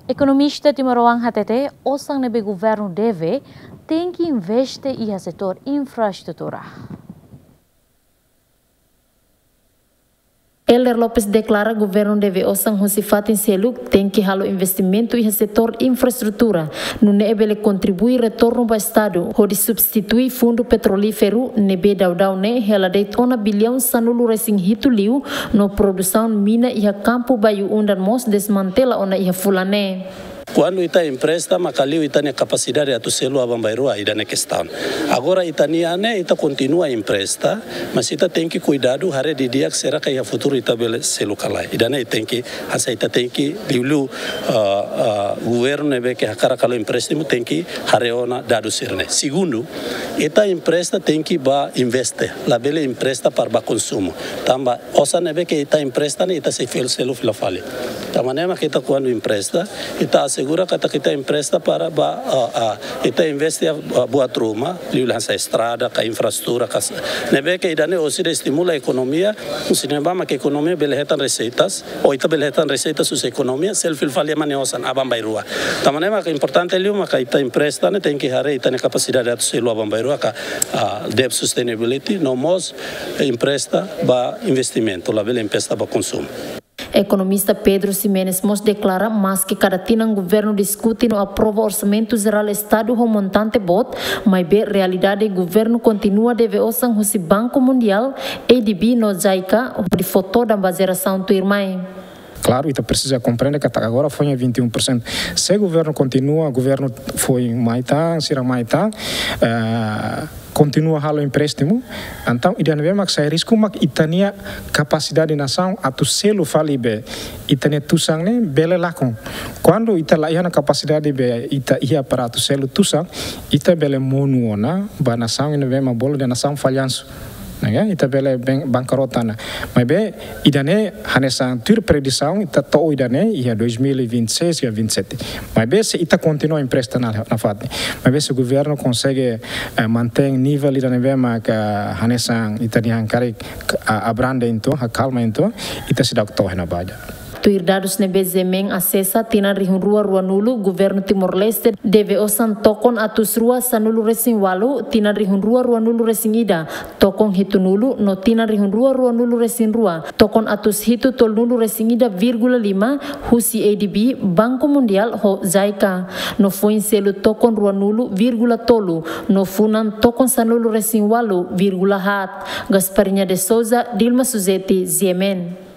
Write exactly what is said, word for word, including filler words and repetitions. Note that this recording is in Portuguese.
Economista Timorowang H T T, osang nebe governo deve, tem que investir em setor infraestrutura. Elder Lopes declara que o governo deve osang hosifat em selu tem que halo investimento em setor infraestrutura, no nebe contribui retorno para o Estado, onde substitui fundo petrolífero nebe daudau ne hela de tona bilhão sanulu resing hitu liu no produção mina e campo bayu undan mos desmantela ona ia fulane. Quando ita empresta, macaliu ita ne capacidade atu selu abambairua ida ne questão. Agora ita niane ita continua a empresta, mas ita tem que cuidado hare de dia que será que a futuro ita bele selu kalai. Ida ne tem que asa ita tem que liu governo nebe que hakara kalau empréstimo tem que hare ona dado sirne. Segundo, ita empresta tem que ba investe, la bele empresta para ba consumo. Tamba osa nebe que ita empresta ne ita se fel selu filafali. Tamanema que ita quando empresta, ita segura que kita empresta para ba uh, uh, kita investe a uh, boa truma, liulança estrada, a infraestrutura, nebe que idane osi estimula a economia, sinema que a economia belehetan receitas, ou ita belehetan receitas sus economia, self falia maneosan abambairua. Tamanema que importante liu maka ita empresta ne tem que hare ita ne capacidade de selu abambairua ka uh, debt sustainability, no mos empresta ba investimento, la bele empresta ba consumo. Economista Pedro Ximenes Mos declara mas que cada tinang governo discute no aprova orçamento geral Estado o montante bot, mas be realidade governo continua deve osang husi Banco Mundial A D B no Jaica de foto da baseração tu irmã. Claro, e precisa compreender que até agora foi em vinte e um por cento. Se o governo continua, o governo foi maitá, será maitá, uh, continua a halo empréstimo, então ideia não é mais que risco, mas itania capacidade de nação a tu selo falibe, itania tusang ne bele lakon. Quando ita laia na capacidade be ita ia para tu selo tusang, ita bele monuona, ba nação não é mais bolo de nação falhanço. Né? Ita bele bancarrota na, mas be idane hanesa tur predição ita to idane ia dois mil e vinte e seis e vinte e sete, mas be se ita continua a empresta na na fat, mas be se o governo consegue uh, manter nível idane be ma que hanesa ita ni hankari abranda into calma into ita se dá to na baja. Tuir dados nebe zemeng acessa tina rihun rua rua nulu governo Timor-Leste deve osan tokon atus rua sanulu resing walu tina rihun rua rua nulu resing ida tokon hitu nulu no tina rihun rua rua nulu resing rua tokon atus hitu tol nulu resing ida virgula lima husi A D B Banco Mundial ho Jaica no fuin selu tokon rua nulu virgula tolu no funan tokon sanulu resing walu virgula hat Gasparinya de Souza Dilma Suzeti Ziemen.